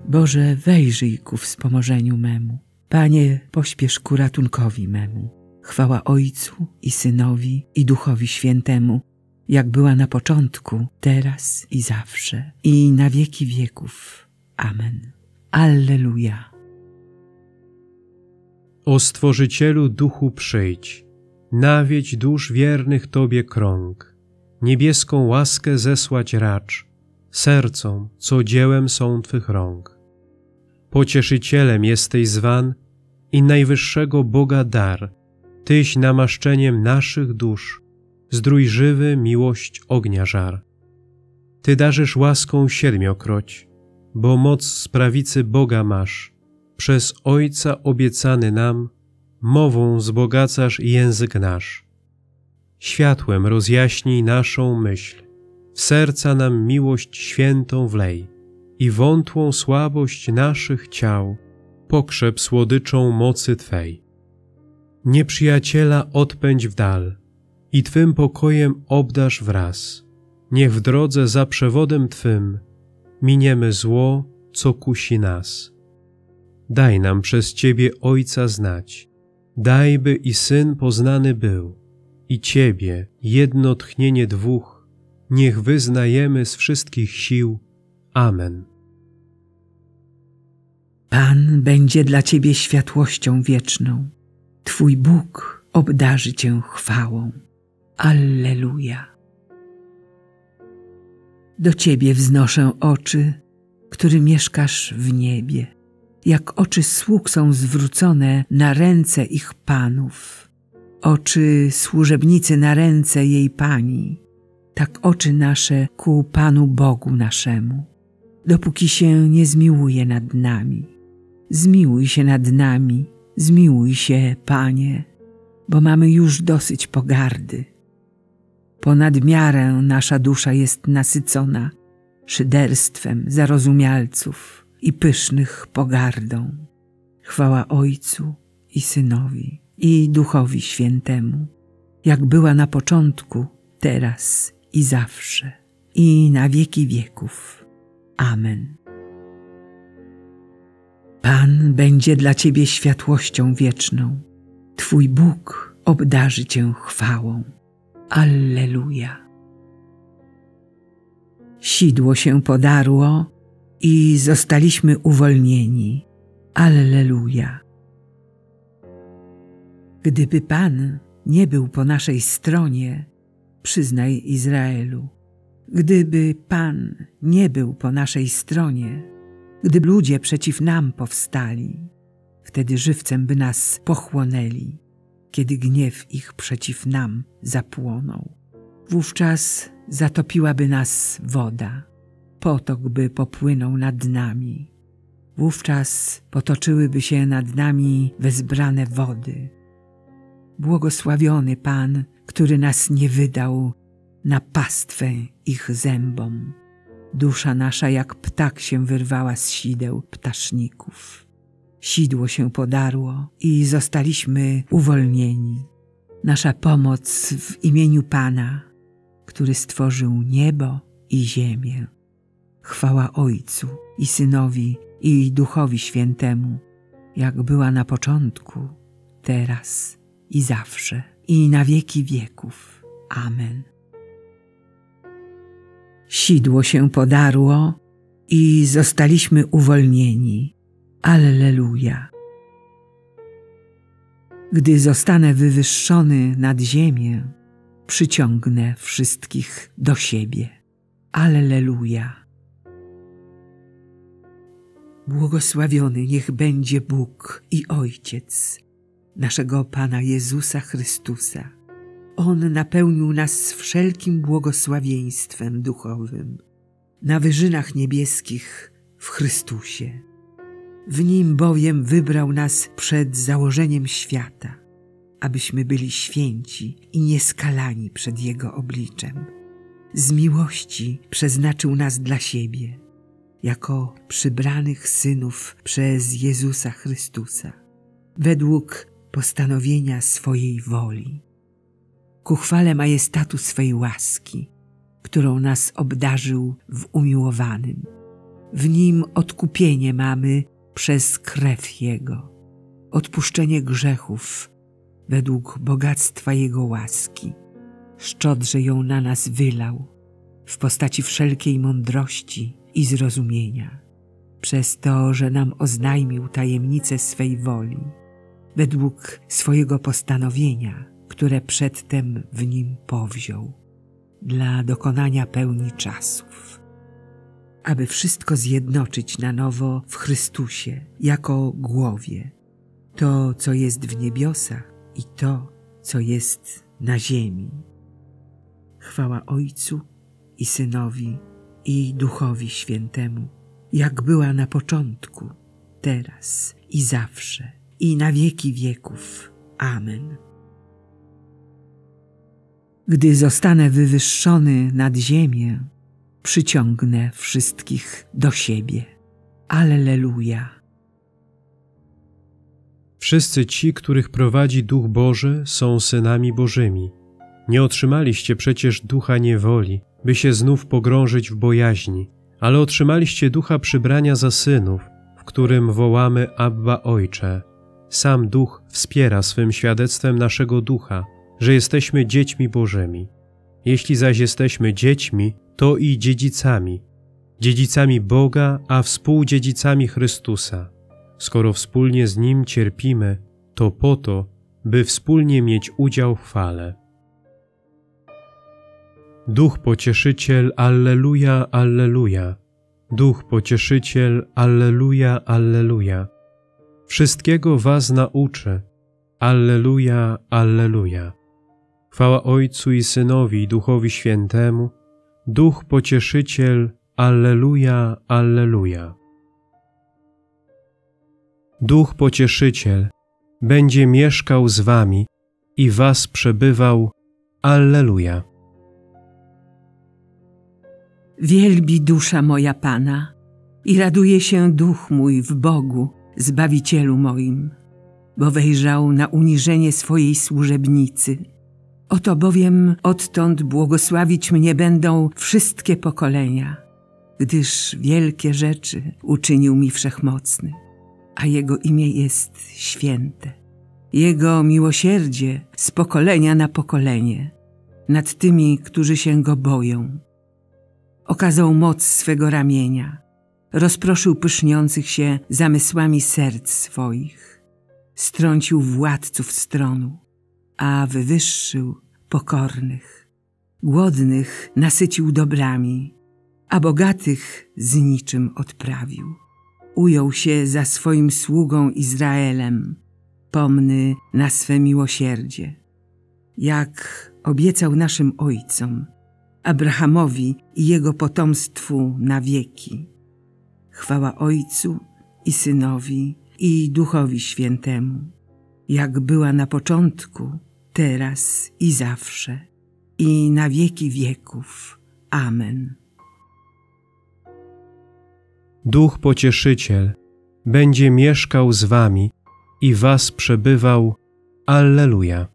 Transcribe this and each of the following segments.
Boże, wejrzyj ku wspomożeniu memu. Panie, pośpiesz ku ratunkowi memu. Chwała Ojcu i Synowi i Duchowi Świętemu, jak była na początku, teraz i zawsze, i na wieki wieków. Amen. Alleluja. O Stworzycielu Duchu przyjdź, nawiedź dusz wiernych Tobie krąg, niebieską łaskę zesłać racz, sercom, co dziełem są Twych rąk. Pocieszycielem jesteś zwan i najwyższego Boga dar, Tyś namaszczeniem naszych dusz, zdrój żywy miłość ognia żar. Ty darzysz łaską siedmiokroć, bo moc z prawicy Boga masz, przez Ojca obiecany nam, mową wzbogacasz język nasz. Światłem rozjaśnij naszą myśl, w serca nam miłość świętą wlej i wątłą słabość naszych ciał pokrzep słodyczą mocy Twej. Nieprzyjaciela odpędź w dal i Twym pokojem obdarz wraz. Niech w drodze za przewodem Twym miniemy zło, co kusi nas. Daj nam przez Ciebie Ojca znać, daj, by i Syn poznany był, i Ciebie, jedno tchnienie dwóch, niech wyznajemy z wszystkich sił. Amen. Pan będzie dla Ciebie światłością wieczną. Twój Bóg obdarzy Cię chwałą. Alleluja. Do Ciebie wznoszę oczy, który mieszkasz w niebie. Jak oczy sług są zwrócone na ręce ich panów, oczy służebnicy na ręce jej pani, tak oczy nasze ku Panu Bogu naszemu. Dopóki się nie zmiłuje nad nami, zmiłuj się nad nami, zmiłuj się, Panie, bo mamy już dosyć pogardy. Ponad miarę nasza dusza jest nasycona szyderstwem zarozumialców i pysznych pogardą. Chwała Ojcu i Synowi i Duchowi Świętemu, jak była na początku, teraz i zawsze, i na wieki wieków. Amen. Pan będzie dla Ciebie światłością wieczną. Twój Bóg obdarzy Cię chwałą. Alleluja. Sidło się podarło i zostaliśmy uwolnieni. Alleluja. Gdyby Pan nie był po naszej stronie, przyznaj Izraelu, gdyby Pan nie był po naszej stronie, gdy ludzie przeciw nam powstali, wtedy żywcem by nas pochłonęli, kiedy gniew ich przeciw nam zapłonął. Wówczas zatopiłaby nas woda, potok by popłynął nad nami. Wówczas potoczyłyby się nad nami wezbrane wody. Błogosławiony Pan, który nas nie wydał na pastwę ich zębom. Dusza nasza jak ptak się wyrwała z sideł ptaszników. Sidło się podarło i zostaliśmy uwolnieni. Nasza pomoc w imieniu Pana, który stworzył niebo i ziemię. Chwała Ojcu i Synowi i Duchowi Świętemu, jak była na początku, teraz i zawsze, i na wieki wieków. Amen. Sidło się podarło i zostaliśmy uwolnieni. Alleluja. Gdy zostanę wywyższony nad ziemię, przyciągnę wszystkich do siebie. Alleluja. Błogosławiony niech będzie Bóg i Ojciec naszego Pana Jezusa Chrystusa. On napełnił nas wszelkim błogosławieństwem duchowym na wyżynach niebieskich w Chrystusie. W Nim bowiem wybrał nas przed założeniem świata, abyśmy byli święci i nieskalani przed Jego obliczem. Z miłości przeznaczył nas dla siebie, jako przybranych synów przez Jezusa Chrystusa, według postanowienia swojej woli, ku chwale majestatu swej łaski, którą nas obdarzył w umiłowanym, W Nim odkupienie mamy przez krew Jego, odpuszczenie grzechów według bogactwa Jego łaski. Szczodrze ją na nas wylał w postaci wszelkiej mądrości i zrozumienia, przez to, że nam oznajmił tajemnicę swej woli, według swojego postanowienia, które przedtem w Nim powziął, dla dokonania pełni czasów, aby wszystko zjednoczyć na nowo w Chrystusie jako głowie, to, co jest w niebiosach i to, co jest na ziemi. Chwała Ojcu i Synowi i Duchowi Świętemu, jak była na początku, teraz i zawsze, i na wieki wieków. Amen. Gdy zostanę wywyższony nad ziemię, przyciągnę wszystkich do siebie. Alleluja. Wszyscy ci, których prowadzi Duch Boży, są synami Bożymi. Nie otrzymaliście przecież ducha niewoli, by się znów pogrążyć w bojaźni, ale otrzymaliście ducha przybrania za synów, w którym wołamy Abba Ojcze. Sam Duch wspiera swym świadectwem naszego ducha, że jesteśmy dziećmi Bożymi. Jeśli zaś jesteśmy dziećmi, to i dziedzicami, dziedzicami Boga, a współdziedzicami Chrystusa. Skoro wspólnie z Nim cierpimy, to po to, by wspólnie mieć udział w chwale. Duch Pocieszyciel, Alleluja, Alleluja. Duch Pocieszyciel, Alleluja, Alleluja. Wszystkiego was nauczy. Alleluja, Alleluja. Chwała Ojcu i Synowi i Duchowi Świętemu. Duch Pocieszyciel, Alleluja, Alleluja. Duch Pocieszyciel będzie mieszkał z wami i was przebywał. Alleluja. Wielbi dusza moja Pana i raduje się duch mój w Bogu, Zbawicielu moim, bo wejrzał na uniżenie swojej służebnicy. Oto bowiem odtąd błogosławić mnie będą wszystkie pokolenia, gdyż wielkie rzeczy uczynił mi Wszechmocny, a Jego imię jest święte. Jego miłosierdzie z pokolenia na pokolenie nad tymi, którzy się Go boją. Okazał moc swego ramienia, rozproszył pyszniących się zamysłami serc swoich, strącił władców stronu, a wywyższył pokornych. Głodnych nasycił dobrami, a bogatych z niczym odprawił. Ujął się za swoim sługą Izraelem, pomny na swe miłosierdzie, jak obiecał naszym ojcom, Abrahamowi i jego potomstwu na wieki. Chwała Ojcu i Synowi i Duchowi Świętemu, jak była na początku, teraz i zawsze, i na wieki wieków. Amen. Duch Pocieszyciel będzie mieszkał z wami i was przebywał. Alleluja.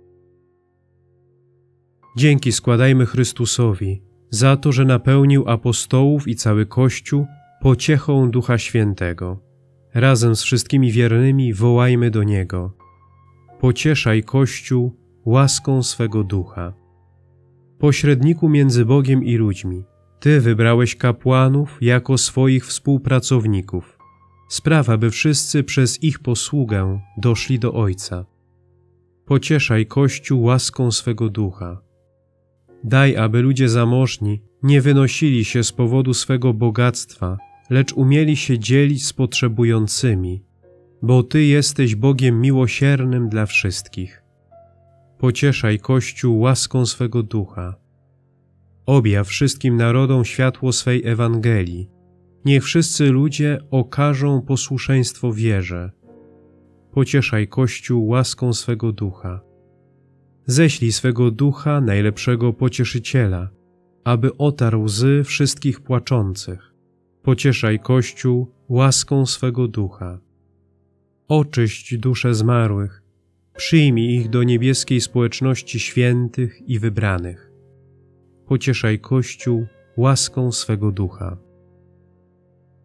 Dzięki składajmy Chrystusowi za to, że napełnił apostołów i cały Kościół pociechą Ducha Świętego. Razem z wszystkimi wiernymi wołajmy do Niego. Pocieszaj Kościół łaską swego Ducha. Pośredniku między Bogiem i ludźmi, Ty wybrałeś kapłanów jako swoich współpracowników. Spraw, aby wszyscy przez ich posługę doszli do Ojca. Pocieszaj Kościół łaską swego Ducha. Daj, aby ludzie zamożni nie wynosili się z powodu swego bogactwa, lecz umieli się dzielić z potrzebującymi, bo Ty jesteś Bogiem miłosiernym dla wszystkich. Pocieszaj Kościół łaską swego Ducha. Objaw wszystkim narodom światło swej Ewangelii. Niech wszyscy ludzie okażą posłuszeństwo wierze. Pocieszaj Kościół łaską swego Ducha. Ześlij swego Ducha, najlepszego Pocieszyciela, aby otarł łzy wszystkich płaczących. Pocieszaj Kościół łaską swego Ducha. Oczyść dusze zmarłych, przyjmij ich do niebieskiej społeczności świętych i wybranych. Pocieszaj Kościół łaską swego Ducha.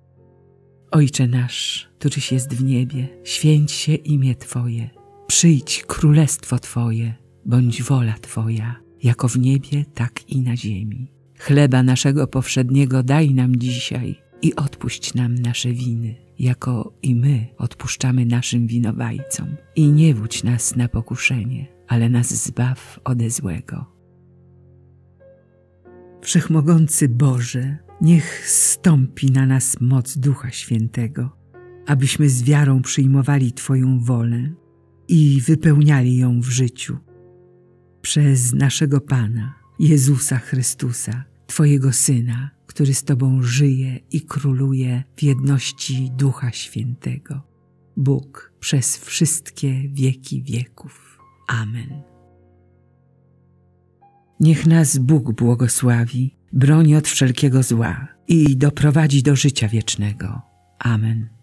Ojcze nasz, któryś jest w niebie, święć się imię Twoje. Przyjdź królestwo Twoje, bądź wola Twoja, jako w niebie, tak i na ziemi. Chleba naszego powszedniego daj nam dzisiaj i odpuść nam nasze winy, jako i my odpuszczamy naszym winowajcom. I nie wódź nas na pokuszenie, ale nas zbaw ode złego. Wszechmogący Boże, niech zstąpi na nas moc Ducha Świętego, abyśmy z wiarą przyjmowali Twoją wolę i wypełniali ją w życiu. Przez naszego Pana, Jezusa Chrystusa, Twojego Syna, który z Tobą żyje i króluje w jedności Ducha Świętego. Bóg przez wszystkie wieki wieków. Amen. Niech nas Bóg błogosławi, broni od wszelkiego zła i doprowadzi do życia wiecznego. Amen.